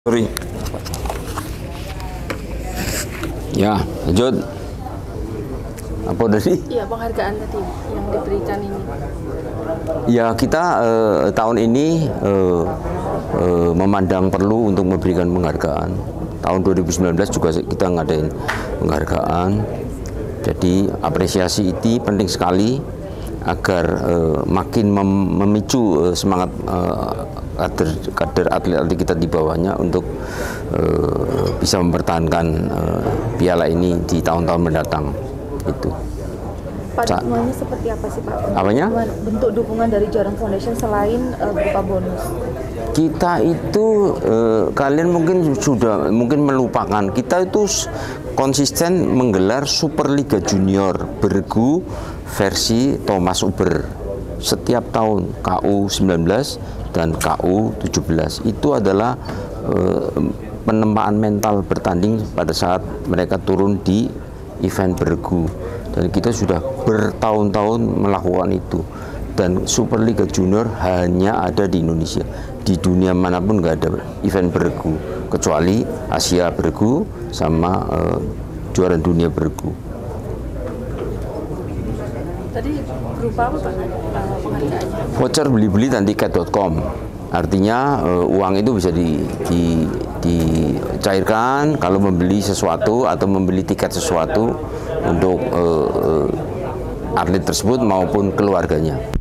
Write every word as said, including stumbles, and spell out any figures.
Sorry. Ya, lanjut. Apa tadi? Iya, penghargaan tadi yang diberikan ini. Ya, kita eh, tahun ini eh, eh, memandang perlu untuk memberikan penghargaan. Tahun dua ribu sembilan belas juga kita ngadain penghargaan. Jadi apresiasi itu penting sekali agar eh, makin mem memicu eh, semangat eh, kader kader atlet-atlet kita di bawahnya untuk uh, bisa mempertahankan uh, piala ini di tahun-tahun mendatang. Itu. Pak, dukungannya seperti apa sih Pak? Apanya? Bentuk dukungan dari Joran Foundation selain uh, berupa bonus. Kita itu uh, kalian mungkin sudah mungkin melupakan, kita itu konsisten menggelar Superliga Junior Bergu versi Thomas Uber setiap tahun, K U sembilan belas dan K U tujuh belas. Itu adalah uh, penempaan mental bertanding pada saat mereka turun di event bergu, dan kita sudah bertahun-tahun melakukan itu. Dan Superliga Junior hanya ada di Indonesia, di dunia manapun nggak ada event bergu kecuali Asia bergu sama uh, juara dunia bergu. Tadi berupa apa Pak penghargaannya? Voucher beli-beli dan tiket dot com. Artinya uh, uang itu bisa di, di, dicairkan kalau membeli sesuatu atau membeli tiket sesuatu untuk uh, uh, atlet tersebut maupun keluarganya.